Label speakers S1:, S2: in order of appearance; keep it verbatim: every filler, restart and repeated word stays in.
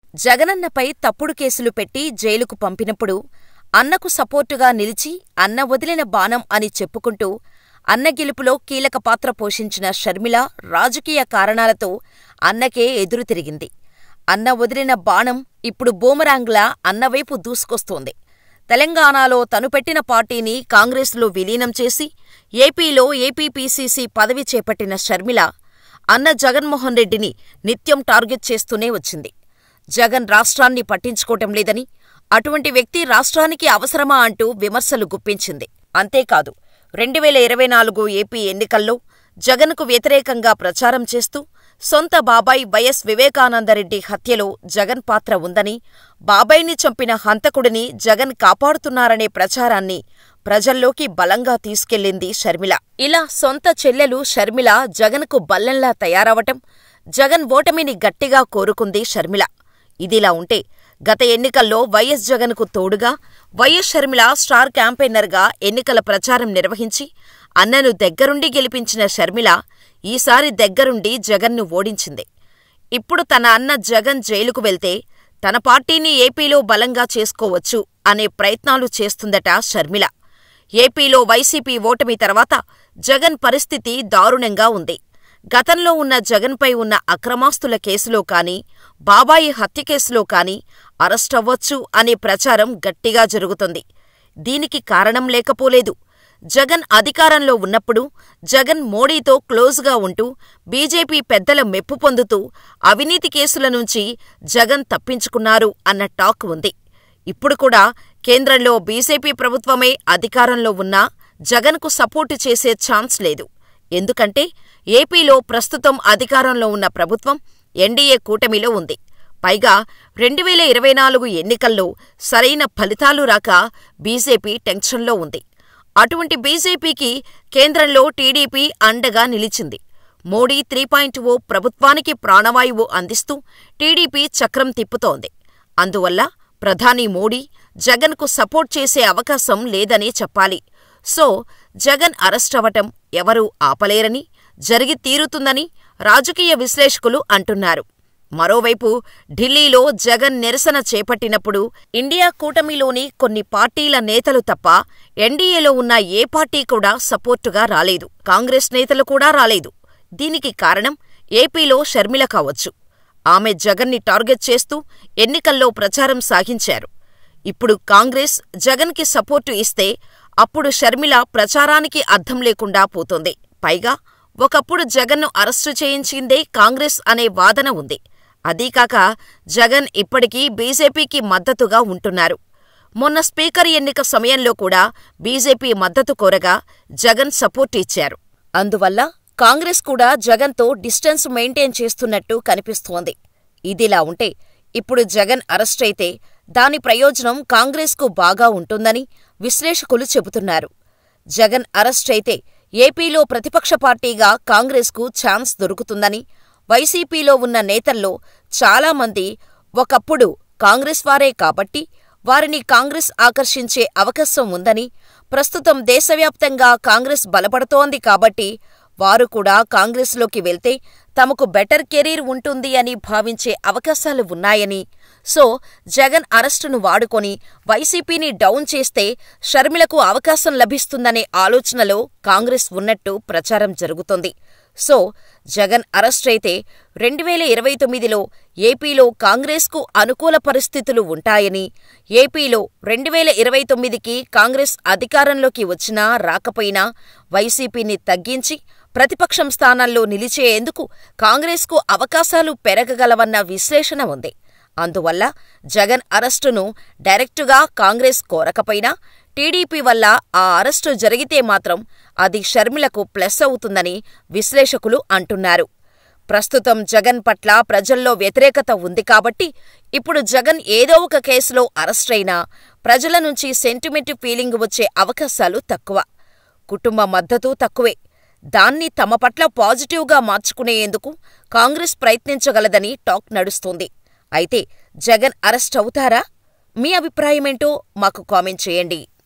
S1: జగనన్నపై తప్పుడు కేసులు పెట్టి జైలుకు పంపినప్పుడు అన్నకు సపోర్టుగా నిలిచి అన్న వదిలిన బాణం అని చెప్పుకుంటూ అన్న గెలుపులో కీలక పాత్ర పోషించిన షర్మిల రాజకీయ కారణాలతో అన్నకే ఎదురుతిరిగింది. అన్న వదిలిన బాణం ఇప్పుడు బూమరాంగ్లా అన్నవైపు దూసుకొస్తోంది. తెలంగాణలో తను పెట్టిన పార్టీని కాంగ్రెస్లో విలీనం చేసి ఏపీలో ఏపీపీసీసీ పదవి చేపట్టిన షర్మిల అన్న జగన్మోహన్ రెడ్డిని నిత్యం టార్గెట్ చేస్తూనే వచ్చింది. జగన్ రాష్ట్రాన్ని పట్టించుకోవటం లేదని, అటువంటి వ్యక్తి రాష్ట్రానికి అవసరమా అంటూ విమర్శలు గుప్పించింది. అంతేకాదు, రెండువేల ఇరవై నాలుగు ఏపీ ఎన్నికల్లో జగన్కు వ్యతిరేకంగా ప్రచారం చేస్తూ సొంత బాబాయ్ వైఎస్ వివేకానందరెడ్డి హత్యలో జగన్ పాత్ర ఉందని, బాబాయ్ని చంపిన హంతకుడిని జగన్ కాపాడుతున్నారనే ప్రచారాన్ని ప్రజల్లోకి బలంగా తీసుకెళ్లింది షర్మిల. ఇలా సొంత చెల్లెలు షర్మిల జగన్కు బల్లెంలా తయారవటం, జగన్ ఓటమిని గట్టిగా కోరుకుంది షర్మిల. ఇదిలా ఉంటే గత ఎన్నికల్లో వైఎస్ జగన్కు తోడుగా వైఎస్ షర్మిల స్టార్ క్యాంపెయినర్గా ఎన్నికల ప్రచారం నిర్వహించి అన్నను దగ్గరుండి గెలిపించిన షర్మిల ఈసారి దగ్గరుండి జగన్ను ఓడించింది. ఇప్పుడు తన అన్న జగన్ జైలుకు వెళ్తే తన పార్టీని ఏపీలో బలంగా చేసుకోవచ్చు అనే ప్రయత్నాలు చేస్తుందట షర్మిల. ఏపీలో వైసీపీ ఓటమి తర్వాత జగన్ పరిస్థితి దారుణంగా ఉంది. గతంలో ఉన్న జగన్పై ఉన్న అక్రమాస్తుల కేసులో కానీ, బాబాయి హత్య కేసులో కానీ అరెస్టవ్వొచ్చు అనే ప్రచారం గట్టిగా జరుగుతోంది. దీనికి కారణం లేకపోలేదు. జగన్ అధికారంలో ఉన్నప్పుడు జగన్ మోడీతో క్లోజ్గా ఉంటూ బీజేపీ పెద్దల మెప్పు పొందుతూ అవినీతి కేసుల నుంచి జగన్ తప్పించుకున్నారు అన్న టాక్ ఉంది. ఇప్పుడు కూడా కేంద్రంలో బీజేపీ ప్రభుత్వమే అధికారంలో ఉన్నా జగన్కు సపోర్టు చేసే ఛాన్స్ లేదు. ఎందుకంటే ఏపీలో ప్రస్తుతం అధికారంలో ఉన్న ప్రభుత్వం ఎన్డీఏ కూటమిలో ఉంది. పైగా రెండువేల ఇరవై నాలుగు ఎన్నికల్లో సరైన ఫలితాలు రాక బీజేపీ టెన్షన్లో ఉంది. అటువంటి బీజేపీకి కేంద్రంలో టీడీపీ అండగా నిలిచింది. మోడీ త్రీ పాయింట్ ఓ ప్రభుత్వానికి ప్రాణవాయువు అందిస్తూ టీడీపీ చక్రం తిప్పుతోంది. అందువల్ల ప్రధాని మోడీ జగన్కు సపోర్ట్ చేసే అవకాశం లేదనే చెప్పాలి. సో జగన్ అరెస్టవటం ఎవరూ ఆపలేరని, జరిగి తీరుతుందని రాజకీయ విశ్లేషకులు అంటున్నారు. మరోవైపు ఢిల్లీలో జగన్ నిరసన చేపట్టినప్పుడు ఇండియా కూటమిలోని కొన్ని పార్టీల నేతలు తప్ప ఎన్డీఏలో ఉన్న ఏ పార్టీ కూడా సపోర్టుగా రాలేదు. కాంగ్రెస్ నేతలు కూడా రాలేదు. దీనికి కారణం ఏపీలో షర్మిల కావచ్చు. ఆమె జగన్ని టార్గెట్ చేస్తూ ఎన్నికల్లో ప్రచారం సాగించారు. ఇప్పుడు కాంగ్రెస్ జగన్కి సపోర్టు ఇస్తే అప్పుడు షర్మిల ప్రచారానికి అర్థం లేకుండా పోతోంది. పైగా ఒకప్పుడు జగన్ను అరెస్టు చేయించిందే కాంగ్రెస్ అనే వాదన ఉంది. అదీకాక జగన్ ఇప్పటికీ బీజేపీకి మద్దతుగా ఉంటున్నారు. మొన్న స్పీకర్ ఎన్నిక సమయంలో కూడా బీజేపీ మద్దతు కోరగా జగన్ సపోర్టు ఇచ్చారు. అందువల్ల కాంగ్రెస్ కూడా జగన్తో డిస్టెన్స్ మెయింటైన్ చేస్తున్నట్టు కనిపిస్తోంది. ఇదిలా ఉంటే ఇప్పుడు జగన్ అరెస్టయితే దాని ప్రయోజనం కాంగ్రెస్కు బాగా ఉంటుందని విశ్లేషకులు చెబుతున్నారు. జగన్ అరెస్టయితే ఏపీలో ప్రతిపక్ష పార్టీగా కాంగ్రెస్కు ఛాన్స్ దొరుకుతుందని, వైసీపీలో ఉన్న నేతల్లో చాలామంది ఒకప్పుడు కాంగ్రెస్ వారే కాబట్టి వారిని కాంగ్రెస్ ఆకర్షించే అవకాశం ఉందని, ప్రస్తుతం దేశవ్యాప్తంగా కాంగ్రెస్ బలపడుతోంది కాబట్టి వారు కూడా కాంగ్రెస్లోకి వెళ్తే తమకు బెటర్ కెరీర్ ఉంటుంది అని భావించే అవకాశాలు ఉన్నాయని, సో జగన్ అరెస్టును వాడుకొని వైసీపీని డౌన్ చేస్తే షర్మిలకు అవకాశం లభిస్తుందనే ఆలోచనలో కాంగ్రెస్ ఉన్నట్టు ప్రచారం జరుగుతోంది. సో జగన్ అరెస్టయితే రెండువేల ఇరవై తొమ్మిదిలో ఏపీలో కాంగ్రెస్కు అనుకూల పరిస్థితులు ఉంటాయని, ఏపీలో రెండువేల ఇరవై తొమ్మిదికి కాంగ్రెస్ అధికారంలోకి వచ్చినా రాకపోయినా వైసీపీని తగ్గించి ప్రతిపక్షం స్థానంలో నిలిచేందుకు కాంగ్రెస్కు అవకాశాలు పెరగగలవన్న విశ్లేషణ ఉంది. అందువల్ల జగన్ అరెస్టును డైరెక్టుగా కాంగ్రెస్ కోరకపోయినా టీడీపీ వల్ల ఆ అరెస్టు జరిగితే మాత్రం అది షర్మిలకు ప్లస్ అవుతుందని విశ్లేషకులు అంటున్నారు. ప్రస్తుతం జగన్ పట్ల ప్రజల్లో వ్యతిరేకత ఉంది కాబట్టి ఇప్పుడు జగన్ ఏదో ఒక కేసులో అరెస్టైనా ప్రజల నుంచి సెంటిమెంట్ ఫీలింగ్ వచ్చే అవకాశాలు తక్కువ. కుటుంబ మద్దతు తక్కువే. దాన్ని తమ పట్ల పాజిటివ్గా మార్చుకునేందుకు కాంగ్రెస్ ప్రయత్నించగలదని టాక్ నడుస్తోంది. అయితే జగన్ అరెస్ట్ అవుతారా? మీ అభిప్రాయమేంటో మాకు కామెంట్ చేయండి.